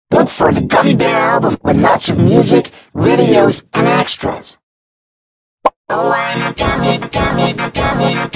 Look for the Gummy Bear album with lots of music, videos, and extras. Oh, I'm a gummy, gummy, gummy,